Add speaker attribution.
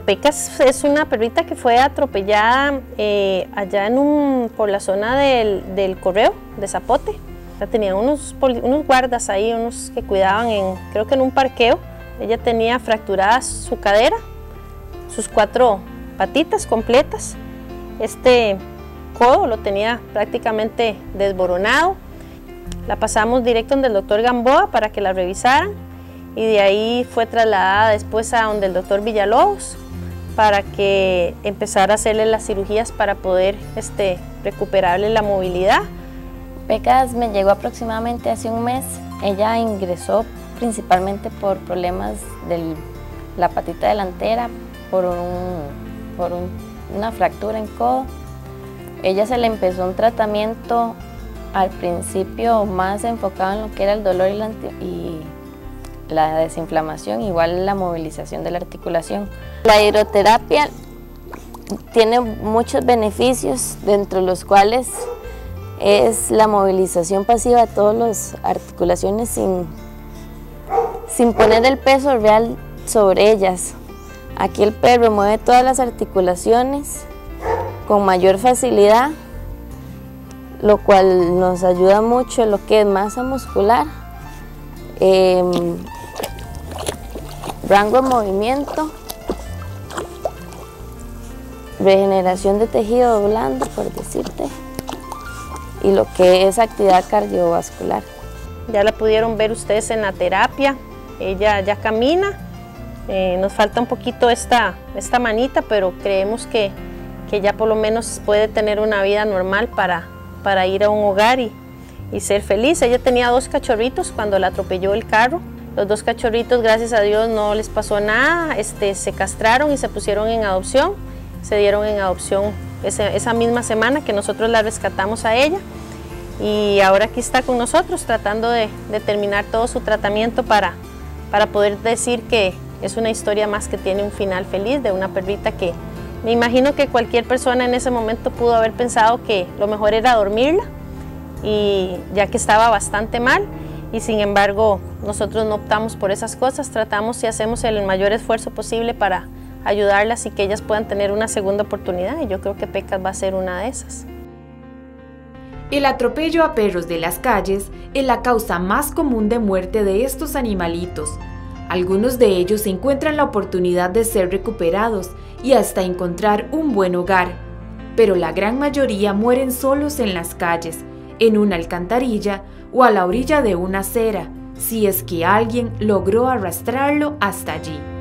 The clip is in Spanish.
Speaker 1: Pecas es una perrita que fue atropellada allá por la zona del Correo de Zapote. Tenía unos guardas ahí, unos que cuidaban, creo que en un parqueo. Ella tenía fracturada su cadera, sus 4 patitas completas. Este codo lo tenía prácticamente desboronado. La pasamos directo donde el doctor Gamboa para que la revisaran y de ahí fue trasladada después a donde el doctor Villalobos para que empezara a hacerle las cirugías para poder recuperarle la movilidad.
Speaker 2: Pecas me llegó aproximadamente hace un mes. Ella ingresó principalmente por problemas de la patita delantera, por una fractura en codo. Ella se le empezó un tratamiento al principio más enfocado en lo que era el dolor y la desinflamación, igual la movilización de la articulación. La hidroterapia tiene muchos beneficios, dentro de los cuales es la movilización pasiva de todas las articulaciones sin poner el peso real sobre ellas. Aquí el perro mueve todas las articulaciones con mayor facilidad, lo cual nos ayuda mucho en lo que es masa muscular, rango de movimiento, regeneración de tejido blando, por decirte, y lo que es actividad cardiovascular.
Speaker 1: Ya la pudieron ver ustedes en la terapia, ella ya camina, nos falta un poquito esta manita, pero creemos que ya por lo menos puede tener una vida normal para ir a un hogar y ser feliz. Ella tenía 2 cachorritos cuando la atropelló el carro. Los 2 cachorritos, gracias a Dios, no les pasó nada, se castraron y se pusieron en adopción. Se dieron en adopción esa misma semana que nosotros la rescatamos a ella. Y ahora aquí está con nosotros tratando de terminar todo su tratamiento para poder decir que es una historia más que tiene un final feliz de una perrita que me imagino que cualquier persona en ese momento pudo haber pensado que lo mejor era dormirla, y ya que estaba bastante mal, y sin embargo nosotros no optamos por esas cosas, tratamos y hacemos el mayor esfuerzo posible para ayudarlas y que ellas puedan tener una segunda oportunidad, y yo creo que Pecas va a ser una de esas.
Speaker 3: El atropello a perros de las calles es la causa más común de muerte de estos animalitos. Algunos de ellos encuentran la oportunidad de ser recuperados y hasta encontrar un buen hogar, pero la gran mayoría mueren solos en las calles, en una alcantarilla o a la orilla de una acera, si es que alguien logró arrastrarlo hasta allí.